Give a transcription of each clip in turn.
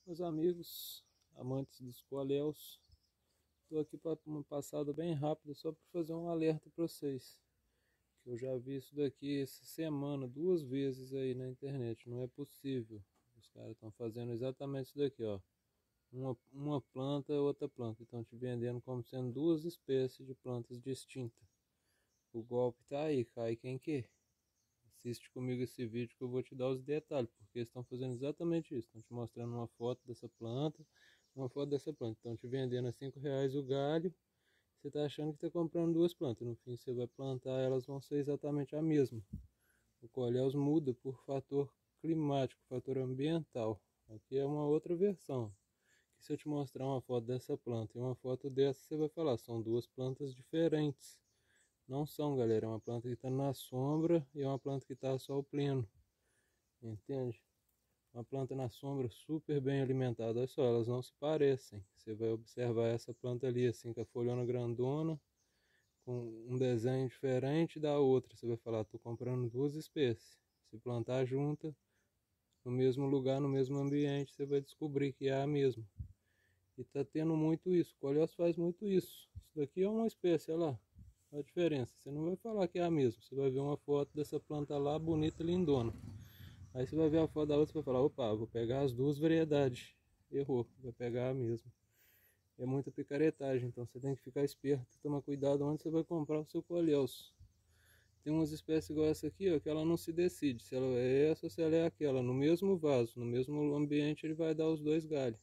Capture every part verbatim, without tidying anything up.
Meus amigos, amantes dos coléus, estou aqui para uma passada bem rápida só para fazer um alerta para vocês. Que eu já vi isso daqui essa semana duas vezes aí na internet, não é possível. Os caras estão fazendo exatamente isso daqui, ó. Uma, uma planta e outra planta, estão te vendendo como sendo duas espécies de plantas distintas. O golpe tá aí, cai quem quer. Assiste comigo esse vídeo que eu vou te dar os detalhes, porque eles estão fazendo exatamente isso. Estão te mostrando uma foto dessa planta, uma foto dessa planta. Estão te vendendo a cinco reais o galho. Você está achando que está comprando duas plantas. No fim você vai plantar, elas vão ser exatamente a mesma. O coléus muda por fator climático, fator ambiental. Aqui é uma outra versão. Que se eu te mostrar uma foto dessa planta e uma foto dessa, você vai falar, são duas plantas diferentes. Não são, galera, é uma planta que está na sombra e é uma planta que está a sol pleno, entende? Uma planta na sombra super bem alimentada, olha só, elas não se parecem. Você vai observar essa planta ali assim, com a folhona grandona, com um desenho diferente da outra. Você vai falar, estou comprando duas espécies. Se plantar junta, no mesmo lugar, no mesmo ambiente, você vai descobrir que é a mesma. E está tendo muito isso, o coléus faz muito isso. Isso daqui é uma espécie, olha lá. A diferença, você não vai falar que é a mesma, você vai ver uma foto dessa planta lá, bonita, lindona. Aí você vai ver a foto da outra e vai falar, opa, vou pegar as duas variedades. Errou, vai pegar a mesma. É muita picaretagem, então você tem que ficar esperto, tomar cuidado onde você vai comprar o seu coléus. Tem umas espécies igual essa aqui, ó, que ela não se decide se ela é essa ou se ela é aquela. No mesmo vaso, no mesmo ambiente, ele vai dar os dois galhos.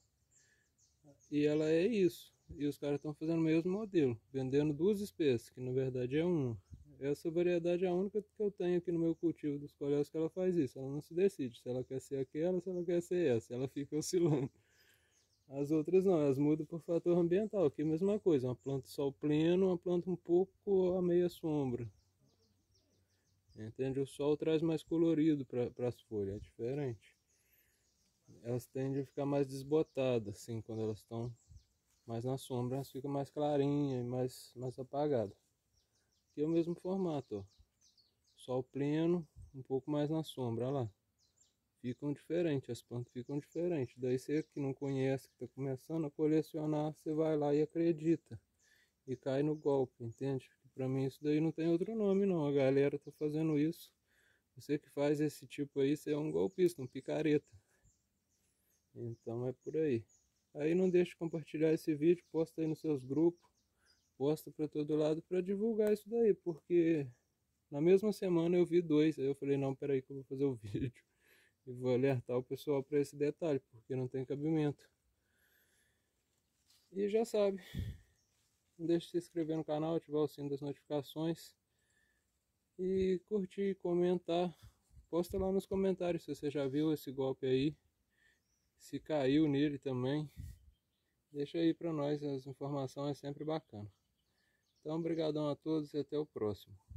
E ela é isso. E os caras estão fazendo o mesmo modelo, vendendo duas espécies, que na verdade é uma. Essa variedade é a única que eu tenho aqui no meu cultivo dos coléus que ela faz isso. Ela não se decide se ela quer ser aquela, se ela quer ser essa. Ela fica oscilando. As outras não, elas mudam por fator ambiental. Aqui é a mesma coisa, uma planta sol pleno, uma planta um pouco a meia sombra. Entende? O sol traz mais colorido para as folhas, é diferente. Elas tendem a ficar mais desbotadas, assim, quando elas estão mais na sombra, elas ficam mais clarinhas e mais, mais apagadas. Aqui é o mesmo formato, ó. Sol pleno, um pouco mais na sombra, olha lá. Ficam diferentes, as plantas ficam diferentes. Daí você que não conhece, que está começando a colecionar, você vai lá e acredita. E cai no golpe, entende? Para mim isso daí não tem outro nome não, a galera tá fazendo isso. Você que faz esse tipo aí, você é um golpista, um picareta. Então é por aí. Aí não deixe de compartilhar esse vídeo, posta aí nos seus grupos, posta para todo lado para divulgar isso daí, porque na mesma semana eu vi dois, aí eu falei, não, peraí que eu vou fazer o vídeo e vou alertar o pessoal para esse detalhe, porque não tem cabimento. E já sabe, não deixe de se inscrever no canal, ativar o sino das notificações e curtir, comentar. Posta lá nos comentários se você já viu esse golpe aí, se caiu nele também. Deixa aí para nós, as informações é sempre bacana. Então, obrigadão a todos e até o próximo.